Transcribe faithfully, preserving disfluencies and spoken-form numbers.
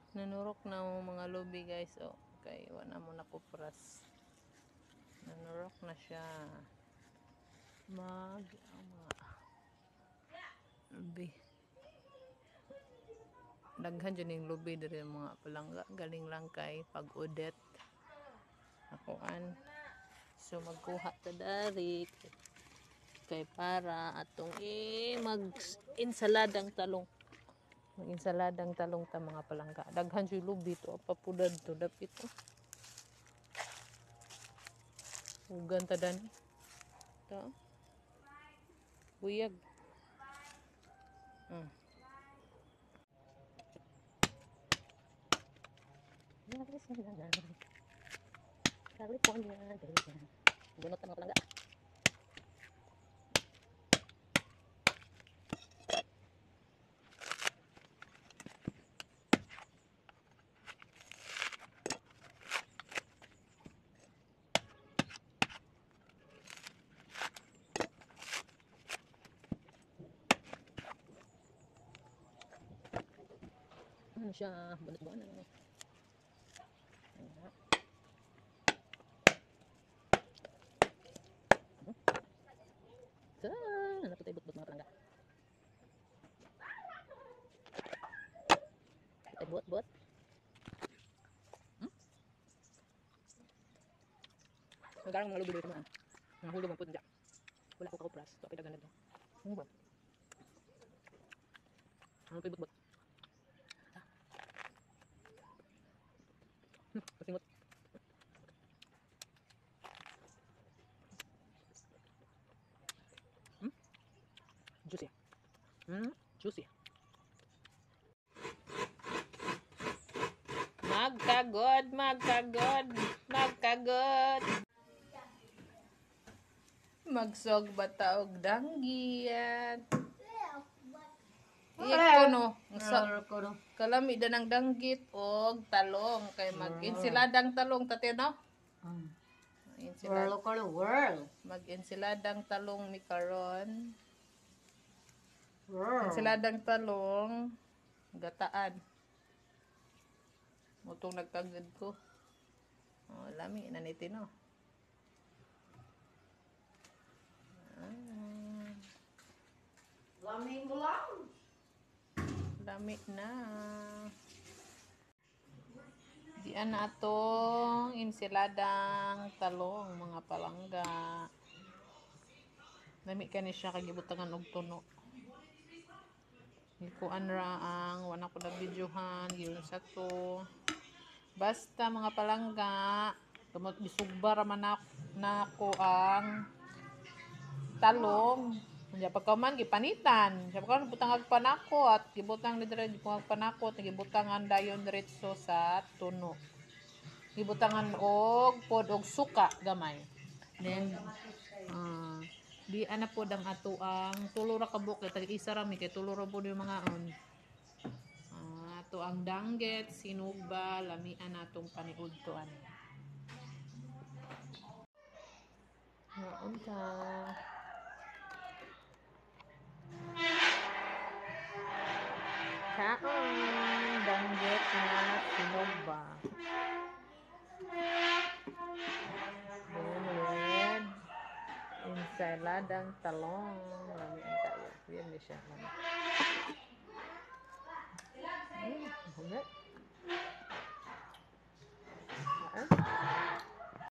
Nanurok na mo mga lubi guys. Oh, kay wala mo na kupras. Nanurok na siya. Mag ang mga lubi. Daghan dyan yung lubi dari mga palangga. Galing lang kay pag-udet. Akoan. So magkuha ta dari kay para atong i mag insaladang talong. Mag insaladang talong ta mga palangga. Daghan jud lubi to papudad to dapit to. Ugan ta dan. Ta. Buyag. Hmm. California, bunot ang mga palangga. Ano siya, bunot-bunot. Saan? Ano po tayo bot-bot mga palangga? Tayo bot-bot. Hmm? Nagarang mga lubi dito mga. Nahulog ang punja. Wala ko kakupras. Ito ako dagan na ito. Ano ba? Ano tayo bot-bot? Hmm, pasimot. Hmm? Juicy. Hmm? Juicy. Magkagod, magkagod, magkagod. Magsog bata og danggit. Iya ko no. Kalami da ng danggit og talong kay mag-insiladang talong tate no. World ko world. Mag-insiladang talong mi karon. World. Insiladang talong gataan. Mutong nagkagad ko. Oh, lami na niti no. Ah. Lami mo lang. Lami na. Diyan na atong insiladang talong mga palangga. Lami kani siya kagibutangan og tuno. Ikuan ra ang wala ko na videohan yun sa to. Basta mga palangga, kamot bisugba ra man nako ang talong. Nya pagkaman gipanitan. Sa pagkaman butang agpanako at gibutang ni dire gibutang panako at gibutangan dayon diretso sa tuno. Gibutangan og pod og suka gamay. Then uh, di ana pod ang ato ang tulo ra ka buok tag isa ra mi kay tulo ra pod yung mga on. Uh, ato ang danggit, sinugba, lamian natong paniudtoan. Naon ta? Kaon danggit na sinugba. Then with ensaladang talong. Lamian tayo. Yan ni siya. Hmm,